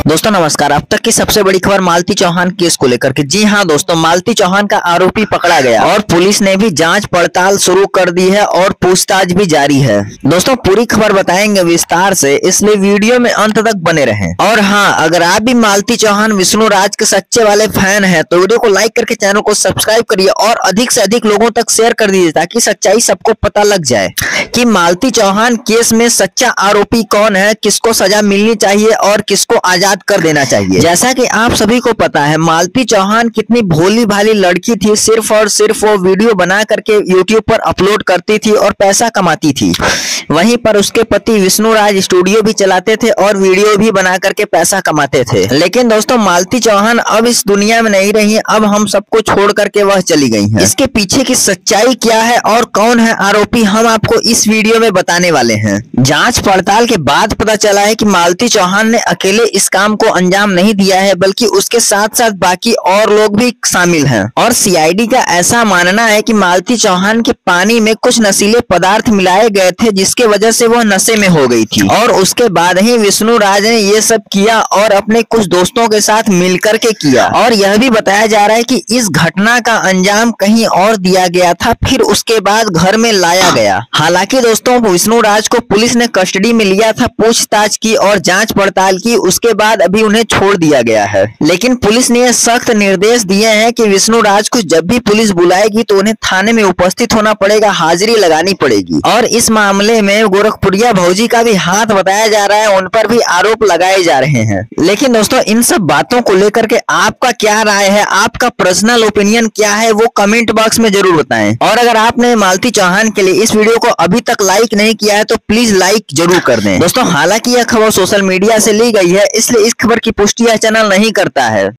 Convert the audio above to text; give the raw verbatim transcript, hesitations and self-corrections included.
दोस्तों नमस्कार। अब तक की सबसे बड़ी खबर मालती चौहान केस को लेकर के। जी हां दोस्तों, मालती चौहान का आरोपी पकड़ा गया और पुलिस ने भी जांच पड़ताल शुरू कर दी है और पूछताछ भी जारी है। दोस्तों पूरी खबर बताएंगे विस्तार से, इसलिए वीडियो में अंत तक बने रहें। और हाँ, अगर आप भी मालती चौहान विष्णु राज के सच्चे वाले फैन हैं तो वीडियो को लाइक करके चैनल को सब्सक्राइब करिए और अधिक से अधिक लोगों तक शेयर कर दीजिए ताकि सच्चाई सबको पता लग जाए कि मालती चौहान केस में सच्चा आरोपी कौन है, किसको सजा मिलनी चाहिए और किसको आजाद कर देना चाहिए। जैसा कि आप सभी को पता है, मालती चौहान कितनी भोली भाली लड़की थी। सिर्फ और सिर्फ वो वीडियो बना करके यूट्यूब पर अपलोड करती थी और पैसा कमाती थी। वहीं पर उसके पति विष्णु राज स्टूडियो भी चलाते थे और वीडियो भी बना करके पैसा कमाते थे। लेकिन दोस्तों मालती चौहान अब इस दुनिया में नहीं रही, अब हम सबको छोड़ करके वह चली गई हैं। इसके पीछे की सच्चाई क्या है और कौन है आरोपी, हम आपको इस वीडियो में बताने वाले हैं। जांच पड़ताल के बाद पता चला है कि मालती चौहान ने अकेले इस काम को अंजाम नहीं दिया है, बल्कि उसके साथ साथ बाकी और लोग भी शामिल हैं। और सीआईडी का ऐसा मानना है कि मालती चौहान के पानी में कुछ नशीले पदार्थ मिलाए गए थे, जिसके वजह से वह नशे में हो गई थी। और उसके बाद ही विष्णु राज ने ये सब किया और अपने कुछ दोस्तों के साथ मिलकर के किया। और यह भी बताया जा रहा है कि इस घटना का अंजाम कहीं और दिया गया था, फिर उसके बाद घर में लाया गया। हालांकि दोस्तों विष्णु राज को पुलिस ने कस्टडी में लिया था, पूछताछ की और जांच पड़ताल की, उसके बाद अभी उन्हें छोड़ दिया गया है। लेकिन पुलिस ने सख्त निर्देश दिए हैं कि विष्णु राज को जब भी पुलिस बुलाएगी तो उन्हें थाने में उपस्थित होना पड़ेगा, हाजिरी लगानी पड़ेगी। और इस मामले में गोरखपुरिया भौजी का भी हाथ बताया जा रहा है, उन पर भी आरोप लगाए जा रहे हैं। लेकिन दोस्तों इन सब बातों को लेकर के आपका क्या राय है, आपका पर्सनल ओपिनियन क्या है, वो कमेंट बॉक्स में जरूर बताएं। और अगर आपने मालती चौहान के लिए इस वीडियो को अभी तक लाइक नहीं किया है तो प्लीज लाइक जरूर कर दें। दोस्तों हालांकि यह खबर सोशल मीडिया से ली गई है, इसलिए इस खबर की पुष्टि यह चैनल नहीं करता है।